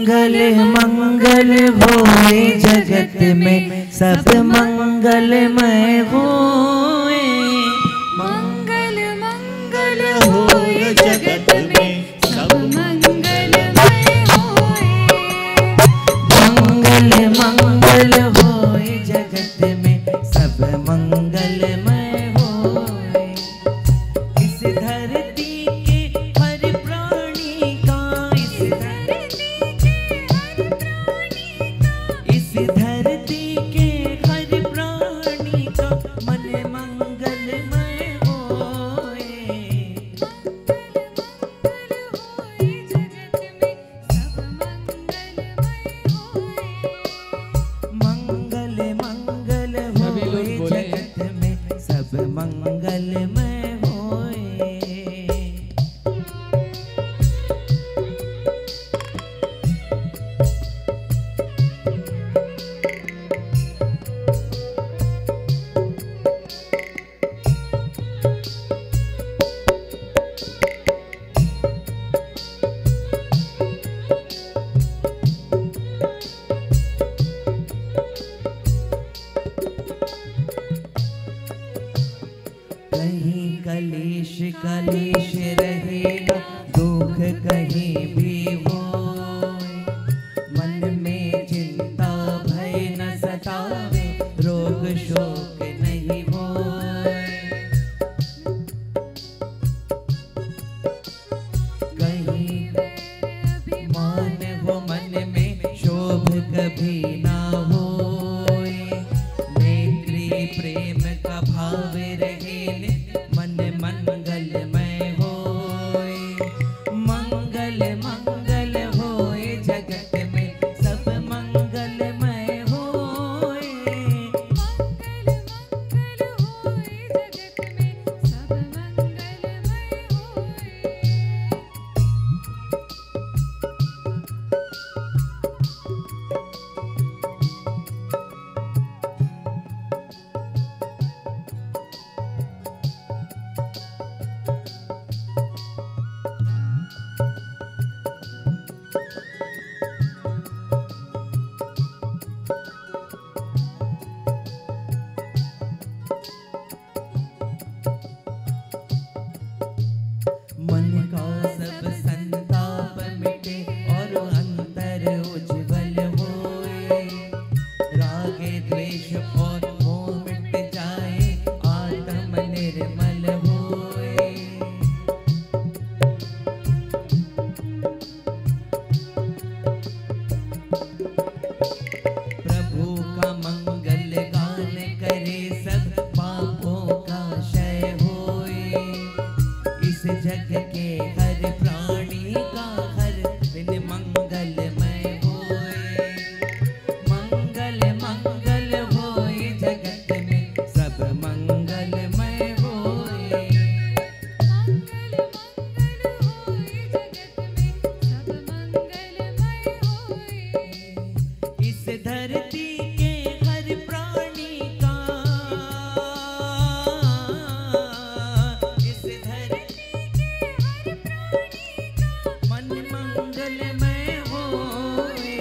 मंगल मंगल होए जगत में सब मंगलमय होए। मंगल मंगल होए जगत में सब मंगलमय होए। मंगल मंगल होए जगत में सब मंगलमय होए। इस धरती के हर प्राणी का, इस धरती के हर प्राणी का मन मंगलमय होए। मंगल मंगल होए जगत में सब मंगलमय होए। कहीं कलेश कलेश रहेगा, दुख कहीं भी हो, मन में चिंता भय न सतावे, रोग शोक नहीं हो। कहीं मान हो मन में शोभ कभी ना हो, मैत्री प्रेम का भाव रहे मन मंगलमय होए। मंगल मंगल होए जगत में सब मंगलमय होए। मंगल मंगल होए जगत में सब मंगलमय मन का सब संताप मिटे और अंतर उज्जवल होए। रागे द्वेष और मोह मिट जाए, आत्म निर्मल होए। प्रभु का मंगल गान करे सब पापों का क्षय होए। इस जग के हर प्राणी का हर दिन मंगलमय होए। मंगल मंगल होए जगत में सब मंगलमय होए। मंगल मंगल होए जगत में सब मंगलमय होए। इस धरती के हर प्राणी का, इस धरती के हर प्राणी का मन मंगलमय होए।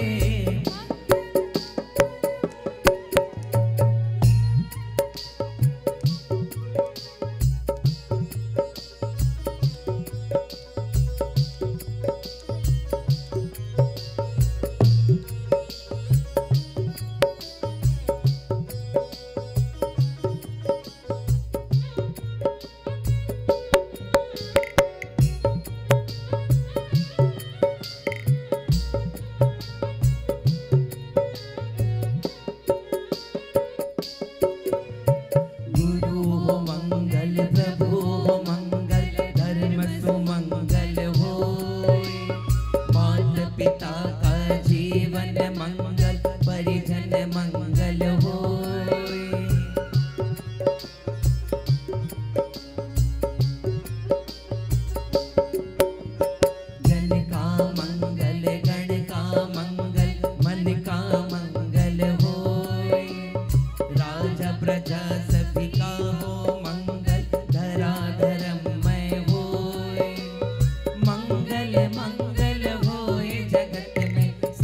गुरु हो मंगल, प्रभु हो मंगल, धर्म सुमंगल होए। मात पिता का जीवन मंगल, परिजन मंगल होए। जन का मंगल, गण का मंगल, मन का मंगल होए। राजा प्रजा सभी का हो मंगल, धरा धर्ममय होए। मंगल मंगल होए जगत में